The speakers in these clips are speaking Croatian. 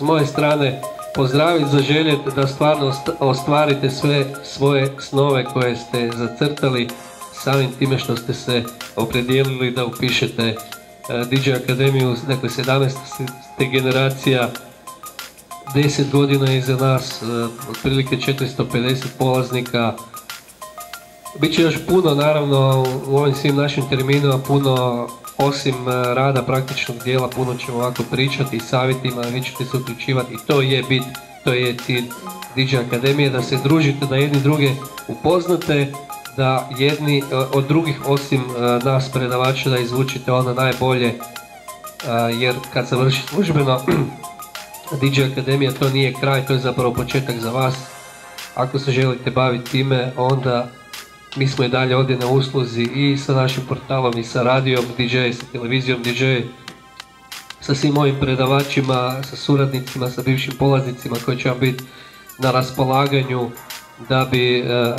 moje strane pozdraviti, zaželjeti da stvarno ostvarite sve svoje snove koje ste zacrtali samim time što ste se opredijelili da upišete DJ Akademiju. Dakle, 17. ste generacija, 10 godina iza nas, otprilike 450 polaznika. Biće još puno, naravno, u ovim svim našim terminima, puno osim rada praktičnog dijela, puno ćemo ovako pričati i savjetima, vi ćete se uključivati i to je bit, to je cilj DJ Akademije, da se družite, da jedni druge upoznate, da jedni od drugih osim nas predavača da izvučite ono najbolje, jer kad završi službeno DJ Akademija to nije kraj, to je zapravo početak za vas. Ako se želite baviti time, onda mi smo i dalje ovdje na usluzi i sa našim portalom i sa radijom DJ, sa televizijom DJ, sa svim mojim predavačima, sa suradnicima, sa bivšim polaznicima koji će vam biti na raspolaganju da bi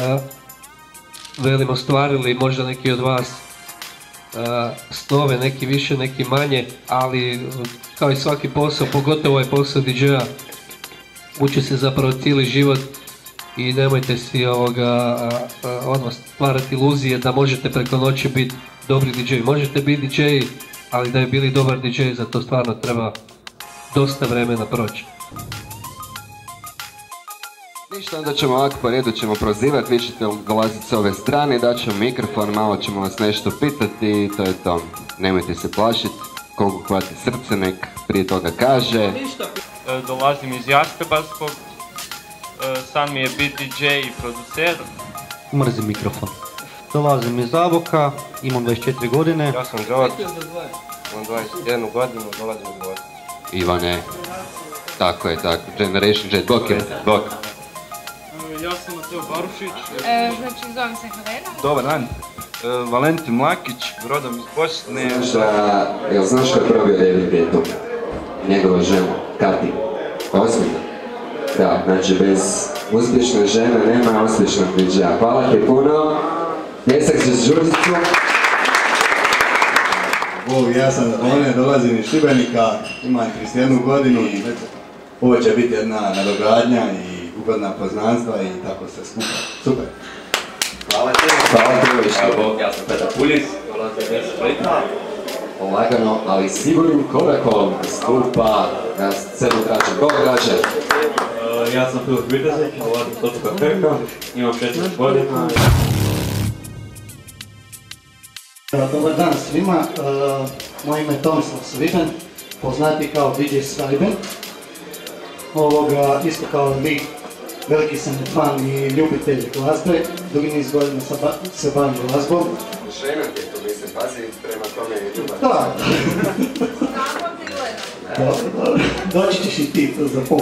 velim ostvarili možda neki od vas snove, neki više, neki manje, ali kao i svaki posao, pogotovo ovaj posao DJ-a, uči se zapravo cijeli život i nemojte si odmah stvarati iluzije da možete preko noći biti dobri DJ. Možete biti DJ, ali da je bili dobar DJ, za to stvarno treba dosta vremena proći. Ništa, onda ćemo ovako po redu ćemo prozivati, vi ćete dolaziti s ove strane, daćemo mikrofon, malo ćemo vas nešto pitati i to je to. Nemojte se plašiti, koliko hvati srce nek prije toga kaže. Dolazim iz Jastrebarskog, san mi je biti DJ i producer. Mrzim mikrofon. Dolazim iz Zaboka, imam 24 godine. Ja sam Đorđe, imam 21 godinu, dolazim iz Gospića. Ivane, tako je, tako, Generation Jet, bok je, bok. Ja sam Mateo Barušić. Znači, zovem se Helena. Dobar dan, Valentin Mlakić, rodom iz Bosne. Jel znaš ko je probio David Guetta? Njegova žena, Kati. Ozbiljno? Da, znači bez uspješne žene nema uspješnog DJ-a. Hvala ti puno. Pljesak za Đurđicu. Ja sam One, dolazim iz Šibenika, imam 31 godinu i ovo će biti jedna nadogradnja i ugodna poznanstva i tako sve skupa. Super. Hvala ti. Hvala ti. Ja sam Petar Pulis, dolazim iz Splita. Lagano, ali sigurnim korakom stupa na scenu Drače. Koga Drače? Ja sam Filip Vitezek, dolazim iz Otoka Krka, imam 16 godina. Dobar dan svima, moje ime je Tomislav Sviben, poznati kao DJ Sviben. Isto kao vi, veliki sam fan i ljubitelj glazbe, dugi niz godina se bavim glazbom. Žena ti je to, mislim, pazi, prema tome je ljubav. Da. Dobro, doći ćeš i ti to za pol.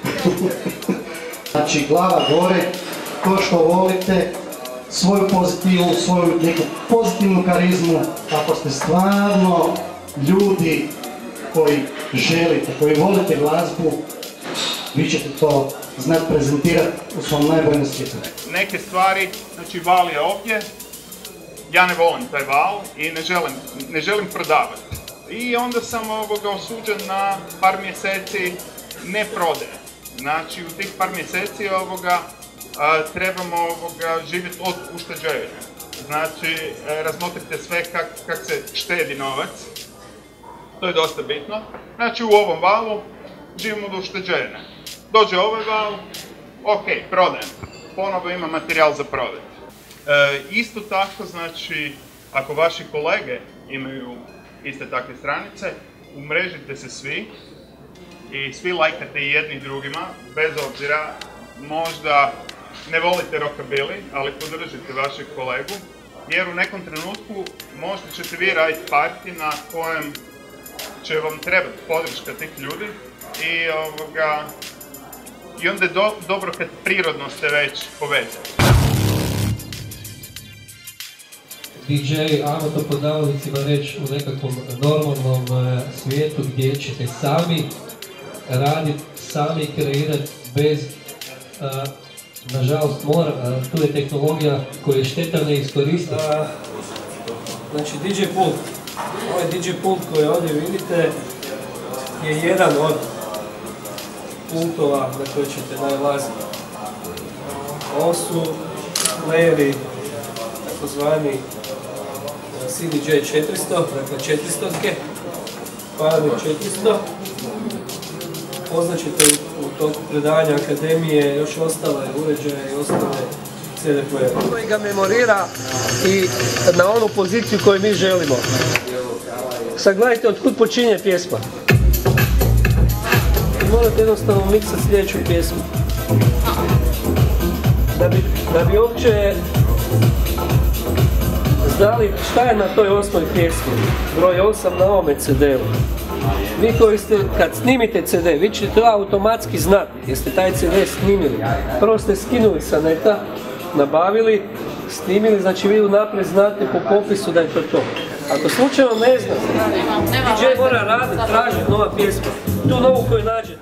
Znači, glava gore, to što volite, svoju pozitivu, svoju neku pozitivnu karizmu, ako ste stvarno ljudi koji želite, koji volite glazbu, vi ćete to znati prezentirati u svom najboljem svijetu. Neke stvari, znači val je ovdje, ja ne volim taj val i ne želim prodavati. I onda sam osuđen na par mjeseci ne prodaje. Znači u tih par mjeseci trebamo živjeti od ušteđenja. Znači razmotrite sve kak se štedi novac. To je dosta bitno. Znači u ovom valu živimo od ušteđenja. Dođe ovaj val, ok, prodajem. Ponovo ima materijal za prodati. Isto tako, znači, ako vaši kolege imaju iste takve stranice, umrežite se svi i svi lajkate jedni drugima, bez obzira, možda ne volite rockabilly, ali podržite vašeg kolegu, jer u nekom trenutku možda ćete vi raditi party na kojem će vam trebati podrška tih ljudi i onda je dobro kad prirodno ste već povezani. DJ, ajmo to pod navodnicima reći, u nekakvom normalnom svijetu gdje ćete sami raditi, sami kreirati bez, nažalost tu je tehnologija koju je šteta ne iskoristiti. Znači DJ pult, ovaj DJ pult koji ovdje vidite je jedan od pultova na koje ćete nailaziti. Ovo su playeri takozvani CDJ 400, dakle 400-ke, Pioneer 400. Poznaćete u toku predavanja akademije još ostale uređaje i ostale CD playere. Koji ga memorira i na onu poziciju koju mi želimo. Sad gledajte od kud počinje pjesma. Morate jednostavno miksati sljedeću pjesmu. Da bi uopće znali šta je na toj 8. pjesmi. Broj 8 na ovome CD-u. Vi koji ste, kad snimite CD, vi ćete to automatski znati jer ste taj CD snimili. Prvo ste skinuli sa neta, nabavili, snimili, znači vi unaprijed znate po popisu da je to. Ako slučajno ne znate, DJ mora raditi, tražiti nova pjesma. Tu novu koju nađete.